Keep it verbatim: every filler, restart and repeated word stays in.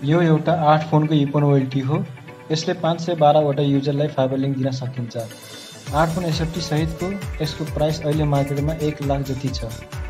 यो एउटा आठ फोनको इपोनोबिलिटी हो। यसले पाँच सय बाह्र वटा युजरलाई फाइबर लिङ्क दिन सकिन्छ। आठ फोन एकसट्ठी सहितको यसको प्राइस अहिले मार्केटमा एक लाख जति छ।